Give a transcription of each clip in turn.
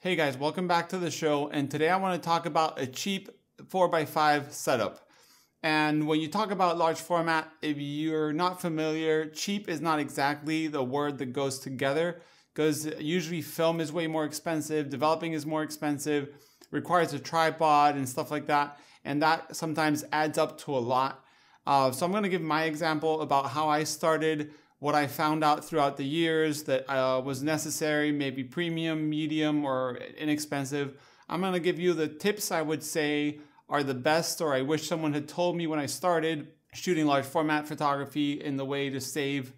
Hey guys, welcome back to the show, and today I want to talk about a cheap 4x5 setup. And when you talk about large format, if you're not familiar, cheap is not exactly the word that goes together, because usually film is way more expensive, developing is more expensive, requires a tripod and stuff like that, and that sometimes adds up to a lot. So I'm going to give my example about how I started, what I found out throughout the years that was necessary, maybe premium, medium, or inexpensive. I'm going to give you the tips I would say are the best, or I wish someone had told me when I started shooting large format photography in the way to save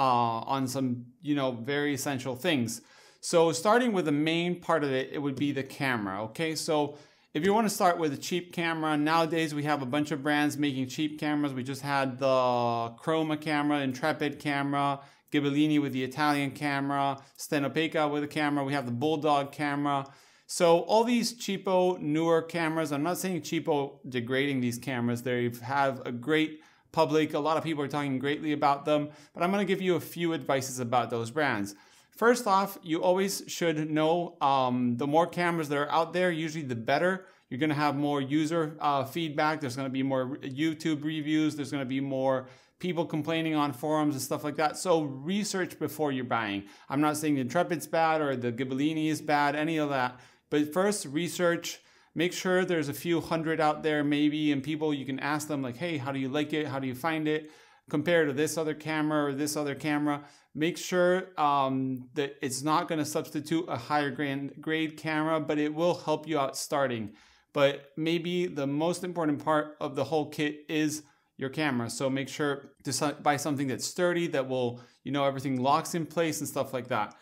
on some, very essential things. So starting with the main part of it, it would be the camera, okay? So if you want to start with a cheap camera, nowadays we have a bunch of brands making cheap cameras. We just had the Chroma camera, Intrepid camera, Ghibellini with the Italian camera, Stenopeka with a camera. We have the Bulldog camera. So all these cheapo, newer cameras, I'm not saying cheapo degrading these cameras. They have a great public. A lot of people are talking greatly about them, but I'm going to give you a few advices about those brands. First off, you always should know the more cameras that are out there, usually the better. You're going to have more user feedback. There's going to be more YouTube reviews. There's going to be more people complaining on forums and stuff like that. So research before you're buying. I'm not saying the Intrepid's bad or the Ghibellini is bad, any of that. But first, research. Make sure there's a few hundred out there maybe, and people you can ask them like, hey, how do you like it? How do you find it? Compare to this other camera or this other camera. Make sure that it's not going to substitute a higher grade camera, but it will help you out starting. But maybe the most important part of the whole kit is your camera. So make sure to buy something that's sturdy, that will, everything locks in place and stuff like that.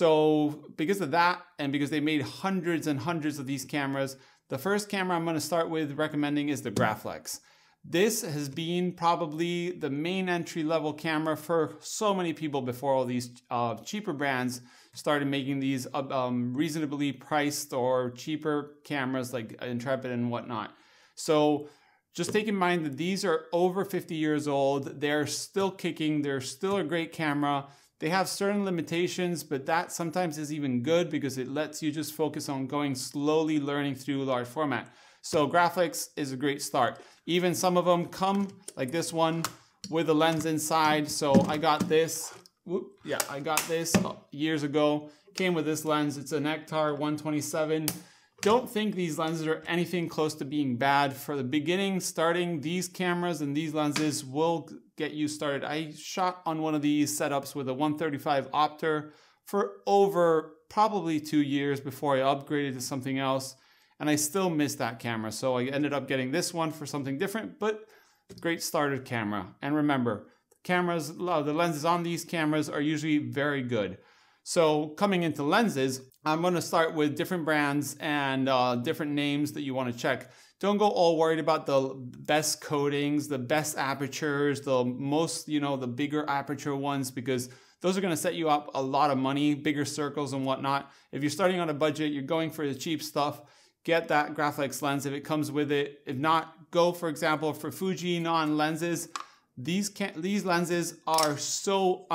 So because of that, and because they made hundreds and hundreds of these cameras, the first camera I'm going to start with recommending is the Graflex. This has been probably the main entry-level camera for so many people before all these cheaper brands started making these reasonably priced or cheaper cameras like Intrepid and whatnot. So just take in mind that these are over 50 years old. They're still kicking. They're still a great camera. They have certain limitations, but that sometimes is even good because it lets you just focus on going slowly, learning through large format. So Graflex is a great start. Even some of them come like this one with a lens inside. So I got this. I got this years ago. Came with this lens. It's a Nectar 127. Don't think these lenses are anything close to being bad. For the beginning, starting, these cameras and these lenses will get you started. I shot on one of these setups with a 135 Opter for over probably 2 years before I upgraded to something else. And I still miss that camera. So I ended up getting this one for something different, but great starter camera. And remember, cameras, the lenses on these cameras are usually very good. So coming into lenses, I'm going to start with different brands and different names that you want to check. Don't go all worried about the best coatings, the best apertures, the most, the bigger aperture ones, because those are going to set you up a lot of money, bigger circles and whatnot. If you're starting on a budget, you're going for the cheap stuff, get that Graflex lens if it comes with it. If not, go, for example, for Fuji non lenses. These lenses are so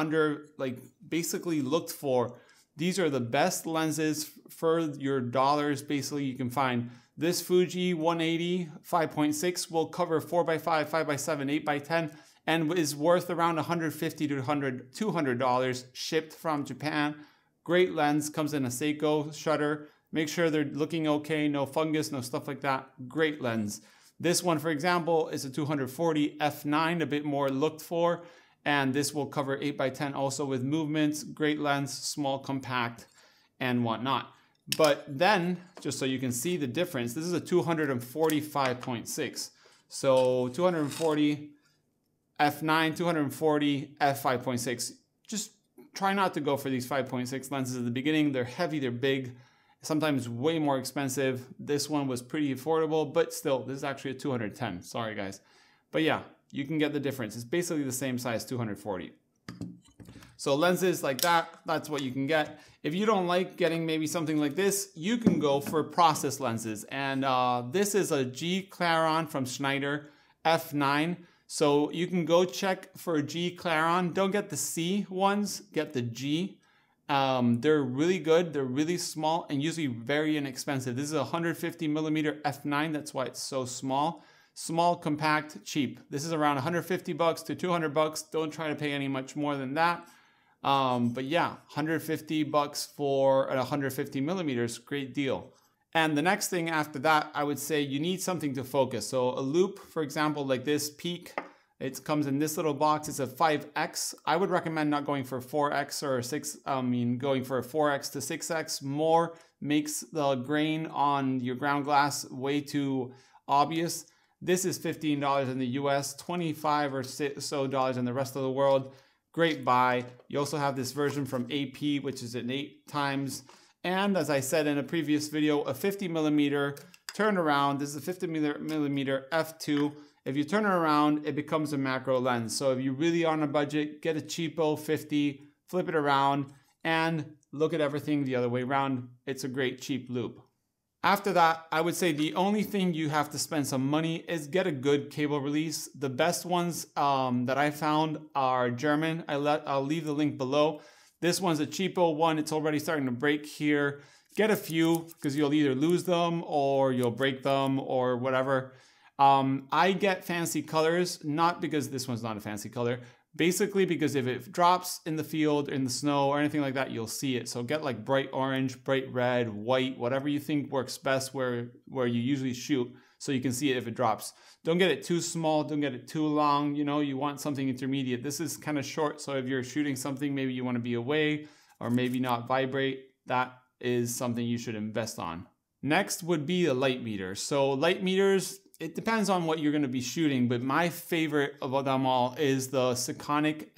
basically looked for. These are the best lenses for your dollars basically you can find. This Fuji 180 5.6 will cover 4x5, 5x7, 8x10 and is worth around $150 to $200 shipped from Japan. Great lens, comes in a Seiko shutter. Make sure they're looking okay, no fungus, no stuff like that. Great lens. This one, for example, is a 240 f9, a bit more looked for. And this will cover 8x10 also with movements. Great lens, small, compact, and whatnot. But then, just so you can see the difference, this is a 245.6. So 240 f9, 240 f5.6. Just try not to go for these 5.6 lenses at the beginning. They're heavy, they're big. Sometimes way more expensive. This one was pretty affordable, but still, this is actually a 210. Sorry, guys. But yeah, you can get the difference. It's basically the same size, 240. So lenses like that, that's what you can get. If you don't like getting maybe something like this, you can go for process lenses. And this is a G Claron from Schneider f9. So you can go check for G Claron. Don't get the C ones, get the G. They're really good. They're really small and usually very inexpensive. This is a 150 millimeter f9. That's why it's so small. Small, compact, cheap. This is around 150 bucks to 200 bucks. Don't try to pay any much more than that. But yeah, 150 bucks for 150 millimeters, great deal. And the next thing after that, I would say you need something to focus. So a loupe, for example, like this Peak, it comes in this little box. It's a 5X. I would recommend not going for 4X or 6. Going for a 4X to 6X. More makes the grain on your ground glass way too obvious. This is $15 in the US, $25 or so in the rest of the world. Great buy. You also have this version from AP, which is an 8 times. And as I said in a previous video, a 50 millimeter turnaround. This is a 50 millimeter f2. If you turn it around, it becomes a macro lens. So if you're really on a budget, get a cheapo 50, flip it around, and look at everything the other way around. It's a great cheap loupe. After that, I would say the only thing you have to spend some money is get a good cable release. The best ones that I found are German. I'll leave the link below. This one's a cheapo one. It's already starting to break here. Get a few because you'll either lose them or you'll break them or whatever. I get fancy colors, not because this one's not a fancy color, basically because if it drops in the field, in the snow or anything like that, you'll see it. So get like bright orange, bright red, white, whatever you think works best where you usually shoot so you can see it if it drops. Don't get it too small, don't get it too long, you know, you want something intermediate. This is kind of short, so if you're shooting something, maybe you want to be away or maybe not vibrate, that is something you should invest on. Next would be a light meter. So light meters, it depends on what you're going to be shooting, but my favorite of them all is the Sekonic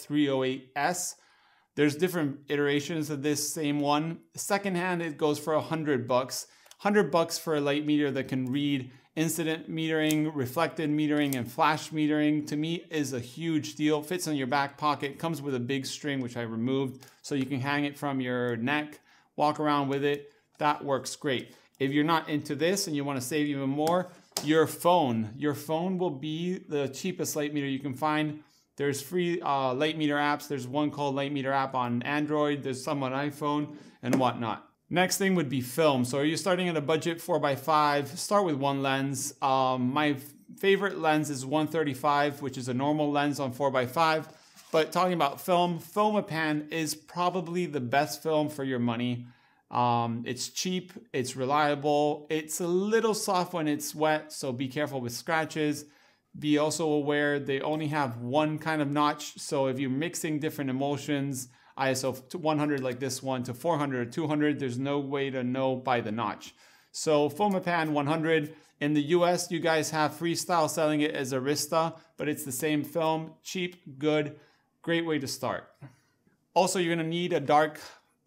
L308S. There's different iterations of this same one. Secondhand, it goes for 100 bucks. 100 bucks for a light meter that can read incident metering, reflected metering, and flash metering, to me is a huge deal. Fits in your back pocket, comes with a big string, which I removed, so you can hang it from your neck, walk around with it. That works great. If you're not into this and you want to save even more, your phone will be the cheapest light meter you can find. There's free light meter apps. There's one called Light Meter app on Android. There's some on iPhone and whatnot. Next thing would be film. So are you starting at a budget 4x5? Start with one lens. My favorite lens is 135, which is a normal lens on 4x5. But talking about film, Fomapan is probably the best film for your money. It's cheap, it's reliable, it's a little soft when it's wet, so be careful with scratches. Be also aware they only have one kind of notch, so if you're mixing different emulsions, ISO 100 like this one to 400 or 200, there's no way to know by the notch. So Fomapan 100, in the US you guys have Freestyle selling it as Arista, but it's the same film, cheap, good, great way to start. Also, you're gonna need a dark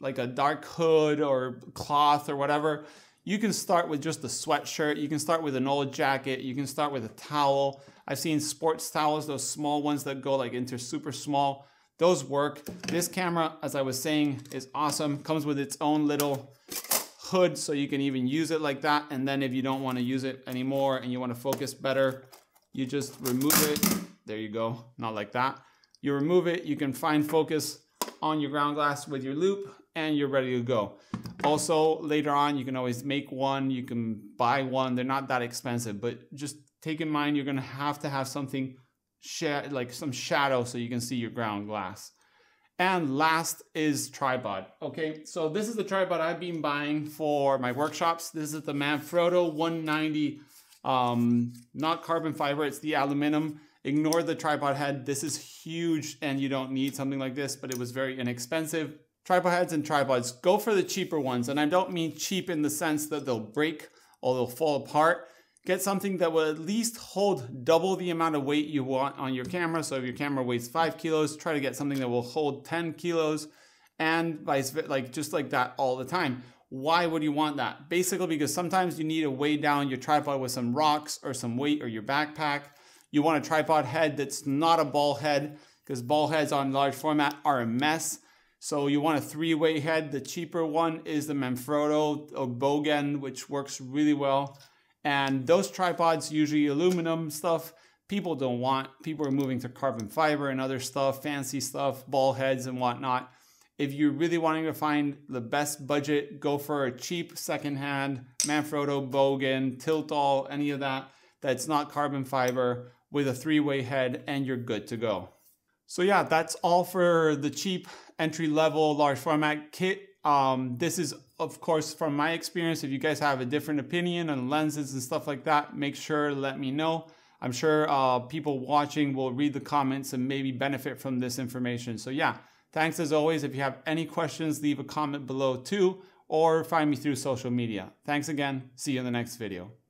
hood or cloth or whatever. You can start with just a sweatshirt. You can start with an old jacket. You can start with a towel. I've seen sports towels, those small ones that go like into super small. Those work. This camera, as I was saying, is awesome. Comes with its own little hood, so you can even use it like that. And then if you don't want to use it anymore and you want to focus better, you just remove it. There you go. Not like that. You remove it. You can find focus on your ground glass with your loupe, and you're ready to go. Also, later on, you can always make one, you can buy one. They're not that expensive, but just take in mind, you're gonna have to have something like some shadow so you can see your ground glass. And last is tripod. Okay, so this is the tripod I've been buying for my workshops. This is the Manfrotto 190, not carbon fiber, it's the aluminum. Ignore the tripod head. This is huge and you don't need something like this, but it was very inexpensive. Tripod heads and tripods, go for the cheaper ones. And I don't mean cheap in the sense that they'll break or they'll fall apart. Get something that will at least hold double the amount of weight you want on your camera. So if your camera weighs 5 kilos, try to get something that will hold 10 kilos and vice versa, like just like that all the time. Why would you want that? Basically because sometimes you need to weigh down your tripod with some rocks or some weight or your backpack. You want a tripod head that's not a ball head because ball heads on large format are a mess. So you want a 3-way head. The cheaper one is the Manfrotto or Bogen, which works really well. And those tripods, usually aluminum stuff, people don't want. People are moving to carbon fiber and other stuff, fancy stuff, ball heads and whatnot. If you're really wanting to find the best budget, go for a cheap secondhand Manfrotto, Bogan, Tiltal, any of that that's not carbon fiber with a 3-way head, and you're good to go. So yeah, that's all for the cheap entry-level large format kit. This is, of course, from my experience. If you guys have a different opinion on lenses and stuff like that, make sure to let me know. I'm sure people watching will read the comments and maybe benefit from this information. So yeah, thanks as always. If you have any questions, leave a comment below too, or find me through social media. Thanks again. See you in the next video.